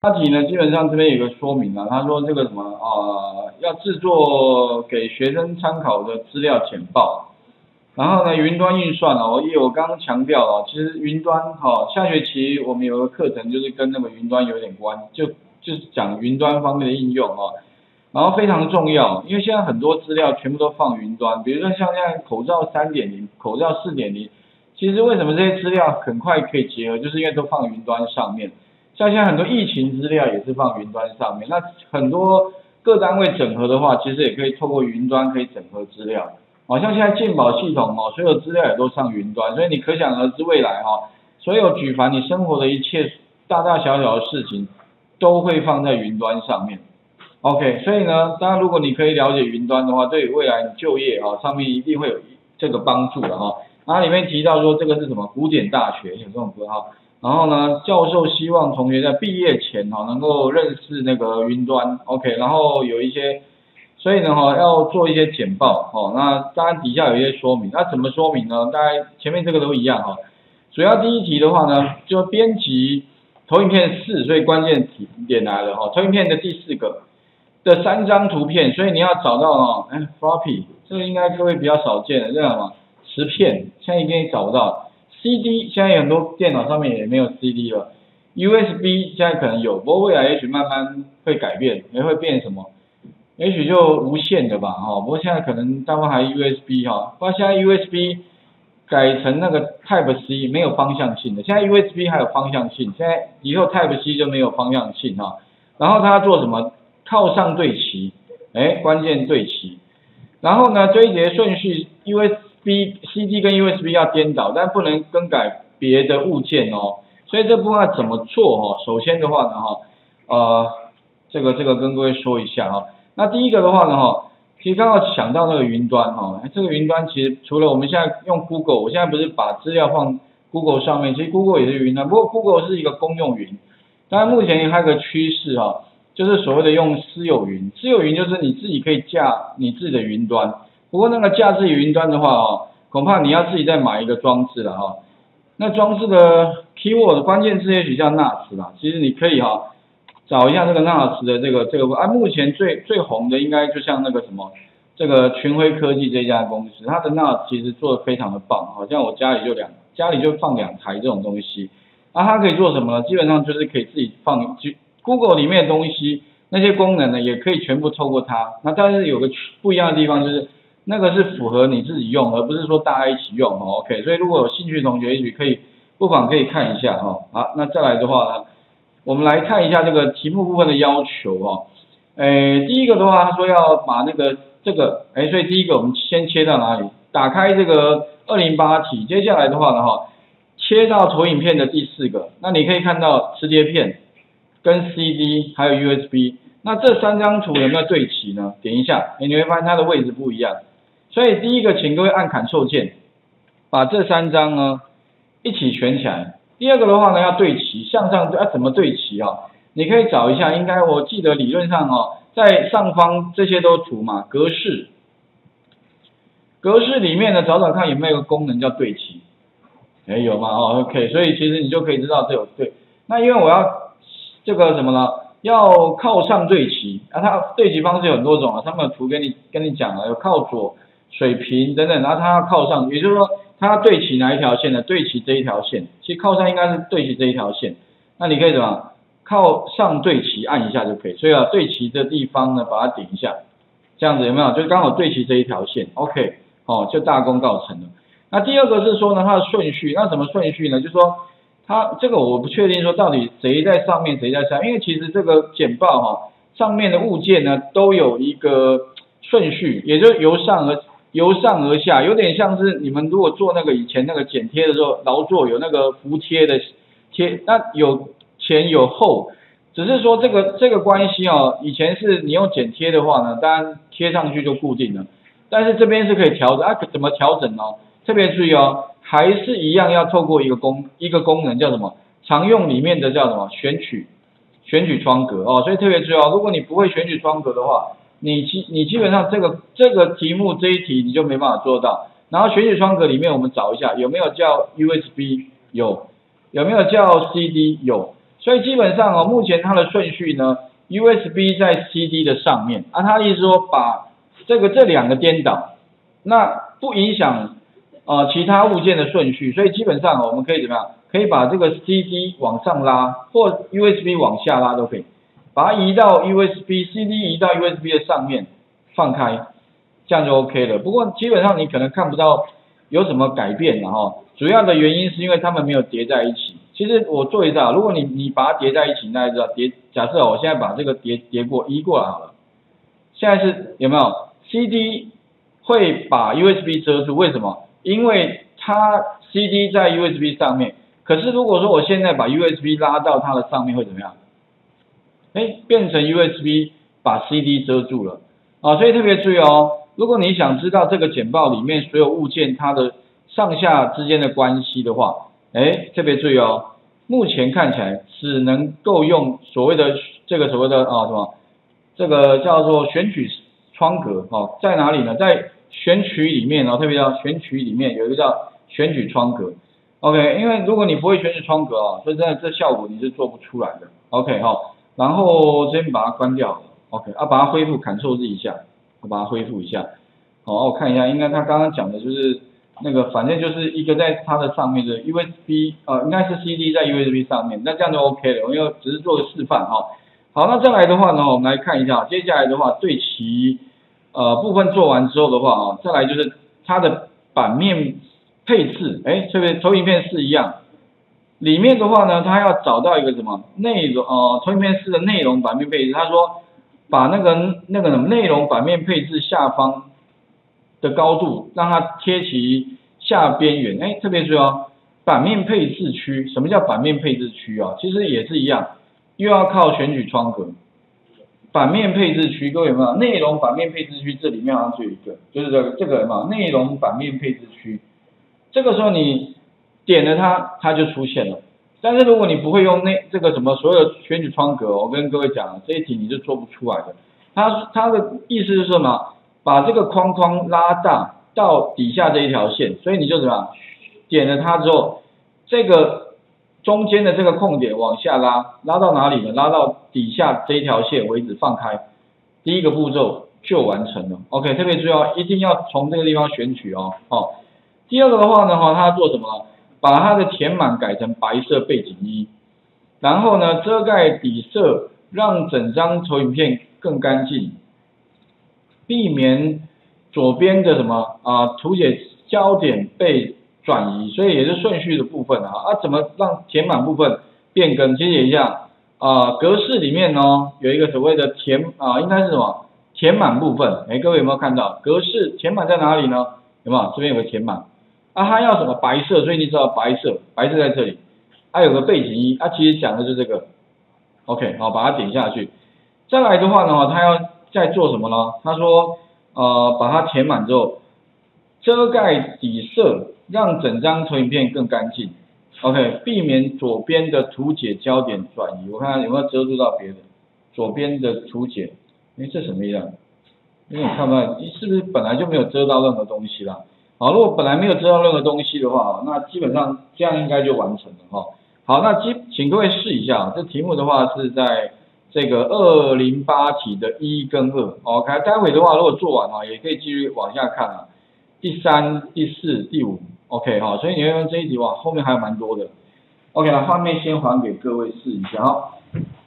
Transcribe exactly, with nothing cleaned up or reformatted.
它题呢，基本上这边有个说明啊，他说这个什么啊、呃，要制作给学生参考的资料简报。然后呢，云端运算哦，因为我刚刚强调了，其实云端哈、哦，下学期我们有个课程就是跟那个云端有点关，就就是讲云端方面的应用哦。然后非常重要，因为现在很多资料全部都放云端，比如说像现在口罩三点零、口罩四点零，其实为什么这些资料很快可以结合，就是因为都放云端上面。像现在很多疫情资料也是放云端上面，那很多各单位整合的话，其实也可以透过云端可以整合资料。好像现在健保系统哦，所有资料也都上云端，所以你可想而知未来哈、哦，所有举凡你生活的一切大大小小的事情，都会放在云端上面。OK， 所以呢，当然如果你可以了解云端的话，对未来你就业啊上面一定会有这个帮助的哈。然后里面提到说这个是什么古典大学有这种歌哈，然后呢，教授希望同学在毕业前哈能够认识那个云端 ，OK， 然后有一些，所以呢哈要做一些简报哦，那当然底下有一些说明，那怎么说明呢？大概前面这个都一样哈。主要第一题的话呢，就编辑投影片四，所以关键题点来了哈，投影片的第四个。的三张图片，所以你要找到哦，哎 ，floppy， 这个应该各位比较少见的，这样嘛，磁片现在应该找不到 ，C D 现在有很多电脑上面也没有 C D 了 ，U S B 现在可能有，不过未来也许慢慢会改变，也会变什么，也许就无线的吧，哈，不过现在可能大部分还 U S B 哈，不过现在 U S B 改成那个 Type C 没有方向性的，现在 U S B 还有方向性，现在以后 Type C 就没有方向性哈，然后它做什么？靠上对齐，哎，关键对齐。然后呢，这一节顺序 U S B、C D 跟 U S B 要颠倒，但不能更改别的物件哦。所以这部分要怎么做哦？首先的话呢，哈，呃，这个这个跟各位说一下哈。那第一个的话呢，哈，其实刚刚想到那个云端哈，这个云端其实除了我们现在用 Google， 我现在不是把资料放 Google 上面，其实 Google 也是云端，不过 Google 是一个公用云。当然目前还有个趋势哈。就是所谓的用私有云，私有云就是你自己可以架你自己的云端，不过那个架自己云端的话哦，恐怕你要自己再买一个装置了哈、哦。那装置的 keyword 关键字也许叫 N A S 啦，其实你可以哈、哦、找一下这个 N A S 的这个这个啊，目前最最红的应该就像那个什么这个群晖科技这家公司，它的 N A S 其实做的非常的棒，好像我家里就两家里就放两台这种东西，啊它可以做什么呢？基本上就是可以自己放就。Google 里面的东西，那些功能呢，也可以全部透过它。那但是有个不一样的地方，就是那个是符合你自己用，而不是说大家一起用哦。OK， 所以如果有兴趣的同学，也许可以不妨可以看一下哈、哦。好，那再来的话呢，我们来看一下这个题目部分的要求哦。诶，第一个的话，他说要把那个这个，诶，所以第一个我们先切到哪里？打开这个二零八题，接下来的话呢，哈，切到投影片的第四个，那你可以看到磁碟片。跟 C D 还有 U S B， 那这三张图有没有对齐呢？点一下，你会发现它的位置不一样。所以第一个，请各位按 Ctrl 键，把这三张呢一起选起来。第二个的话呢，要对齐，向上要怎么对齐啊？你可以找一下，应该我记得理论上哦，在上方这些都图嘛，格式，格式里面呢找找看有没有个功能叫对齐。哎，有吗？哦 ，OK， 所以其实你就可以知道这有对。那因为我要这个什么呢？要靠上对齐啊，它对齐方式有很多种啊，上面有图跟你跟你讲了，有靠左、水平等等，然后它要靠上，也就是说它要对齐哪一条线呢？对齐这一条线，其实靠上应该是对齐这一条线，那你可以怎么靠上对齐按一下就可以，所以啊对齐的地方呢把它点一下，这样子有没有？就刚好对齐这一条线 ，OK， 哦就大功告成了。那第二个是说呢它的顺序，那什么顺序呢？就是说。它这个我不确定说到底谁在上面谁在下面，因为其实这个简报哈、哦、上面的物件呢都有一个顺序，也就是由上而由上而下，有点像是你们如果做那个以前那个剪贴的时候，劳作有那个服贴的贴，那有前有后，只是说这个这个关系哦，以前是你用剪贴的话呢，当然贴上去就固定了，但是这边是可以调整啊，怎么调整呢？特别注意哦。还是一样要透过一个功一个功能叫什么？常用里面的叫什么？选取选取窗格哦，所以特别注意哦，如果你不会选取窗格的话，你基你基本上这个这个题目这一题你就没办法做到。然后选取窗格里面我们找一下有没有叫 U S B 有，有没有叫 C D 有， 所以基本上哦，目前它的顺序呢 ，U S B 在 C D 的上面，啊，它的意思说把这个这两个颠倒，那不影响呃其他物件的顺序，所以基本上、哦、我们可以怎么样？可以把这个 C D 往上拉，或 U S B 往下拉都可以，把它移到 U S B，C D 移到 U S B 的上面，放开，这样就 OK 了。不过基本上你可能看不到有什么改变了哈，主要的原因是因为它们没有叠在一起。其实我做一下，如果你你把它叠在一起，大家知道叠，假设我现在把这个叠叠过移过来好了，现在是有没有 C D 会把 U S B 遮住？为什么？因为它 C D 在 U S B 上面，可是如果说我现在把 U S B 拉到它的上面会怎么样？哎，变成 U S B 把 C D 遮住了啊，所以特别注意哦，如果你想知道这个简报里面所有物件它的上下之间的关系的话，哎，特别注意哦，目前看起来只能够用所谓的这个所谓的啊什么，这个叫做选取窗格哦，在哪里呢？在选取里面哦，特别叫选取里面有一个叫选取窗格 ，OK， 因为如果你不会选取窗格哦，所以真的这效果你是做不出来的 ，OK 哈、哦，然后先把它关掉 ，OK， 啊把它恢复 ，Ctrl Z 一下，我把它恢复一下，好，我看一下，应该他刚刚讲的就是。那个反正就是一个在它的上面的 U S B， 呃，应该是 C D 在 U S B 上面，那这样就 OK 了，因为只是做个示范哈、哦。好，那再来的话呢，我们来看一下，接下来的话对齐呃部分做完之后的话啊，再来就是它的版面配置，哎，这边投影片是一样，里面的话呢，它要找到一个什么内容呃投影片式的内容版面配置，他说把那个那个什么内容版面配置下方。的高度让它贴齐下边缘，哎，特别注意哦，版面配置区，什么叫版面配置区啊？其实也是一样，又要靠选取窗格。版面配置区，各位有没有？内容版面配置区这里面好像就有一个，就是这个这个嘛，内容版面配置区。这个时候你点了它，它就出现了。但是如果你不会用那这个什么所有的选取窗格，我跟各位讲，这一题你是做不出来的。它它的意思是什么？把这个框框拉大到底下这一条线，所以你就怎么样？点了它之后，这个中间的这个空点往下拉，拉到哪里呢？拉到底下这一条线为止，放开。第一个步骤就完成了。OK， 特别注意哦，一定要从这个地方选取哦。哦，第二个的话呢，哈，它做什么呢？把它的填满改成白色背景衣，然后呢，遮盖底色，让整张投影片更干净。避免左边的什么啊图解焦点被转移，所以也是顺序的部分啊。啊，怎么让填满部分变更？其实也一样啊。格式里面呢有一个所谓的填啊，应该是什么填满部分？哎，各位有没有看到格式填满在哪里呢？有没有？这边有个填满啊，它要什么白色？所以你知道白色，白色在这里。它、啊、有个背景衣，它、啊、其实讲的就是这个。OK， 好，把它点下去。再来的话呢，它要在做什么呢？他说，呃，把它填满之后，遮盖底色，让整张投影片更干净。OK， 避免左边的图解焦点转移。我看看有没有遮住到别的。左边的图解，哎，这什么意思？因为你看不到，是不是本来就没有遮到任何东西啦？好，如果本来没有遮到任何东西的话，那基本上这样应该就完成了哈。好，那基请各位试一下，这题目的话是在。这个二零八题的一跟二 ，OK， 待会的话如果做完啊，也可以继续往下看啊，第三、第四、第五 ，OK 哈，所以你会用这一题哇，后面还有蛮多的 ，OK 了，画面先还给各位试一下哈。